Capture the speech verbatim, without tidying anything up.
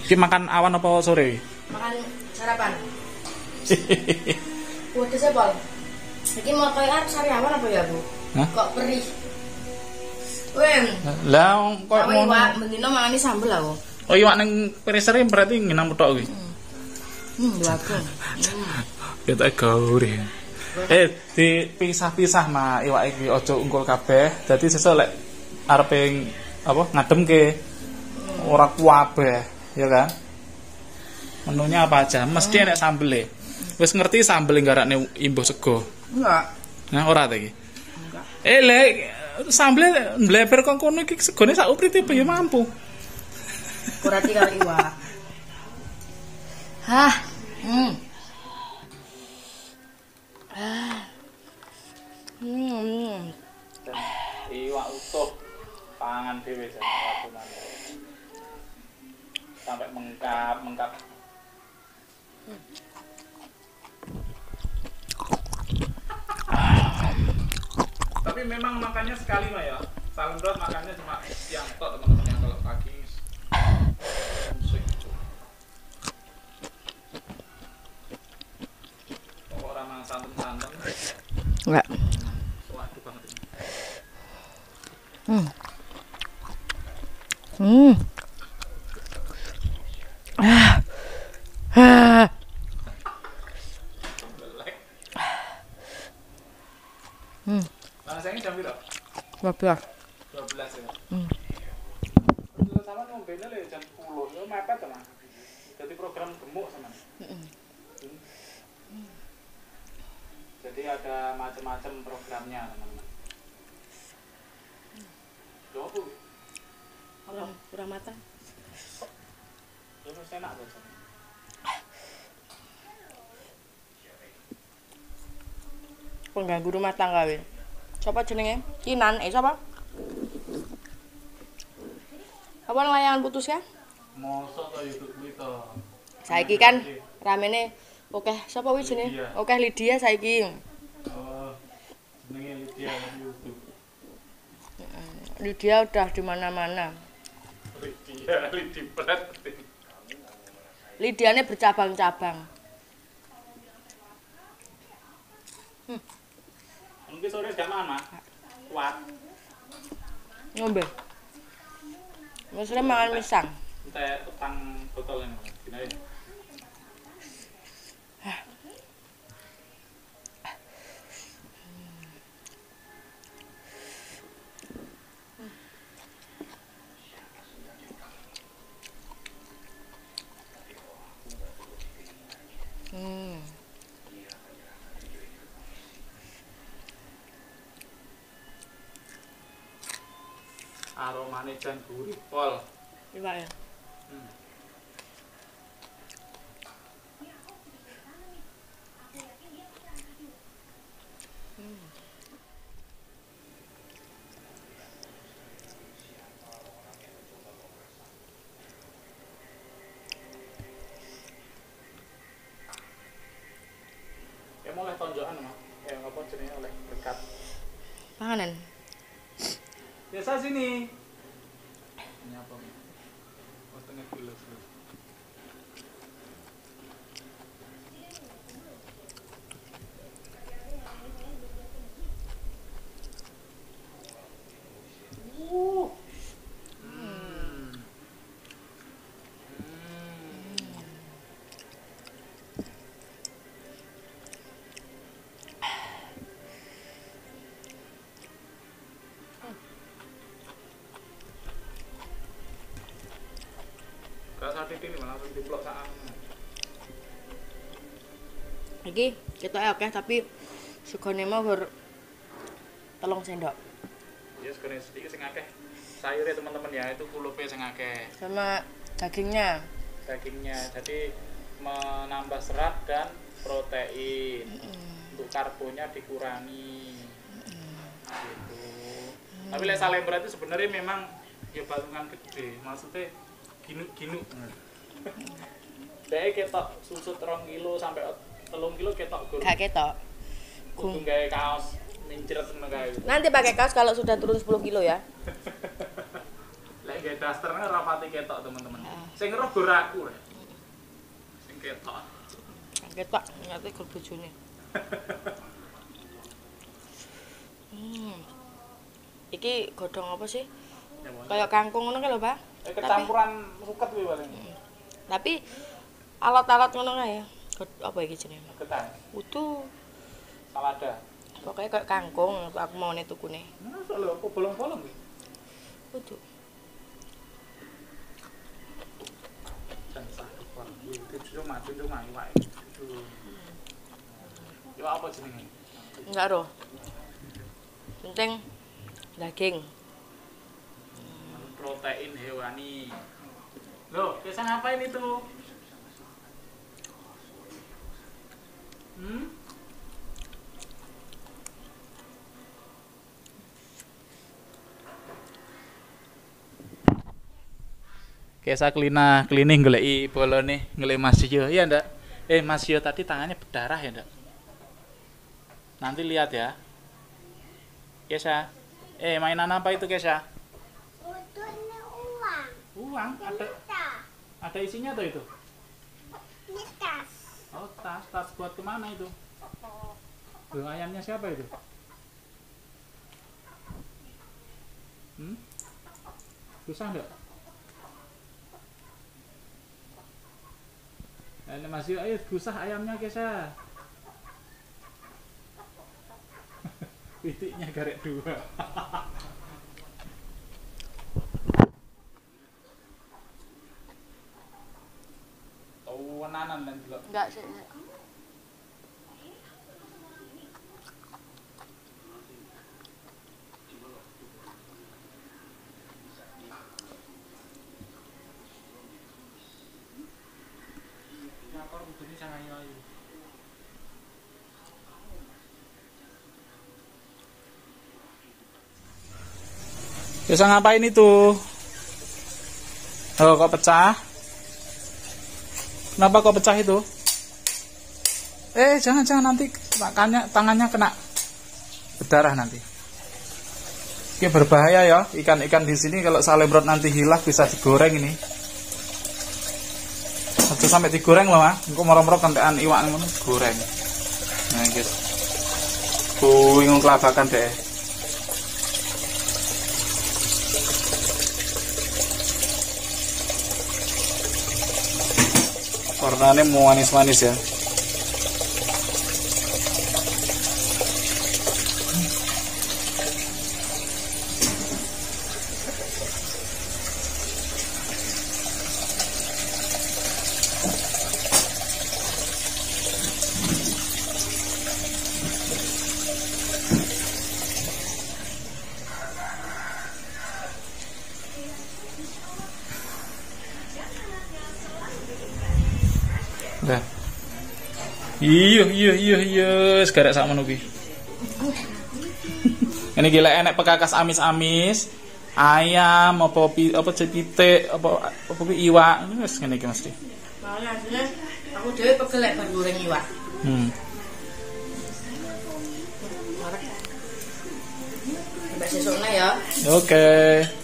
Ki makan awan apa sore? Makan sarapan. Udah sih, Pol. Iki mau kayak sariawan apa ya, Bu? Hah? Kok perih. Wem. Lah kok Mau iwak bendino mangani sambel aku. Oh iwak ning freezer berarti nginam tok kuwi. Hmm, laku. Hmm. Ya tak gauri. Eh, dipisah-pisah nah iwak iki aja ungkul kabeh. Dadi sesuk lek arepe apa ngademke ora kuwabeh, ya kan? Menunya apa aja? Mesti enek sambele. Wis ngerti sambel garakne imbuh sego. Enggak. Nah, ora ta iki? Enggak. Eh, lek sambel mbleber kok kono iki segone sak uprite ya mampu. Kurati karo iwak. Hah. Hmm. Ah. Hmm. Iwak utuh pangan dhewe jan lakunan. Sampai mengkap, mengkap. Tapi memang makannya sekali mah ya. Sahur makannya cuma siang tok teman-teman yang kalau pagi musik. Kok ora mang santen-santen. Enggak. Waduh banget ini. Hmm. Hmm. Ah. Ah. Hmm. Nah, sayangnya jam berapa? dua belas. dua belas ya. Hmm. Dulu sama ngombene le jam sepuluh. Yo mepet to, Mas. Jadi program gemuk sama. Heeh. Hmm. Jadi ada macam-macam programnya, teman-teman. Loh, apa? Kurang kurang matang. Terus enak tuh. Pengganggu rumah tangga weh. Siapa jenenge? Kinan, eh siapa? Apa layangan putus ya? Mosok to YouTube kuwi to. Saiki kan ramene oke, sapa kuwi jenenge? Oke Lydia saiki. Oh. Jenenge Lydia YouTube. Lydia udah di mana-mana. Lydia, Lydia berat. Lydiane bercabang-cabang. Hmm. Mungkin sore jam mana? Kuat. Ngombe. Mesra mangan misang. Entek petang botol ini. Gini. Hmm. Aromane jan gurih pol. Iwak ya. Hmm. Ya mulai tonjokan mah. Ya apa jenenge oleh berkat. Panganan. Biasa sini. Ini apa? Oh, tengah gula. Uh. Hmm. Rasa titik ini langsung diplok sak anu. Iki ketoke akeh tapi segone mau gur telung sendok. Ya sekene sedikit sing akeh. Sayurnya teman-teman ya itu kulupe sing akeh. Sama dagingnya. Dagingnya jadi menambah serat dan protein. Mm. Untuk karbonya dikurangi. Mm. Gitu. Mm. Tapi lek salem berarti sebenarnya memang ya balungan gede. Maksudnya ginu-ginu. Dek ketok susut rong kilo sampai telung kilo ketok gur. Gak ketok. Kudu gawe kaos mincret ngono kae. Nanti pakai kaos kalau sudah turun sepuluh kilo ya. Lah nek gawe daster kan ora pati ketok, teman-teman. Ah. Sing ngeroh gur aku rek. Sing ketok. Ketok ngerti gur bojone. Hmm. Iki godhong apa sih? Kayak kangkung ngono kan lho, Pak. Eh kecampuran suket kuwi paling. Tapi alat-alat ngono kae. Apa iki jenenge? Ketan. Utuh. Salada. Pokoknya kayak kangkung aku mau nih tukune. Masa lho kok bolong-bolong iki? Utuh. Dan sakit banget. Itu cuma cuma iwak. Iwak apa jenenge? Enggak roh. Penting daging. Protein hewani. Loh, Kesa ngapain itu? Hmm? Kesa kelina klining goleki bolone ngele Mas Yo. Iya ndak? Eh Mas Yo tadi tangannya berdarah ya ndak? Nanti lihat ya. Kesa. Eh mainan apa itu Kesa? Uang. Uang ada ada isinya tuh itu. Ini tas. Oh tas tas buat kemana itu? Tuh ayamnya siapa itu? Hmm? Susah enggak? Ini masih ayo susah ayamnya Kesa. Pitiknya garek dua. Oh, nanan dan juga. Enggak sih. Bisa ngapain itu? Oh, kok pecah? Kenapa kok pecah itu? Eh, jangan jangan nanti tangannya tangannya kena berdarah nanti. Ini berbahaya ya, ikan-ikan di sini kalau salemrot nanti hilang bisa digoreng ini. Satu sampai digoreng loh, Mas. Engko moro-moro kentekan iwak ngono goreng. Nah, gitu. Bingung kelabakan deh. Warnanya mau manis-manis ya. Dah. Iya iya iya iya sekarang sama nuki. Ini gila enak pekakas amis-amis, ayam apa pi apa cepite apa apa iwak wis ngene iki mesti. Makanya aslinya aku dhewe pegel lek bar goreng iwak. Hmm. Sampai sesuknya ya. Oke. Okay.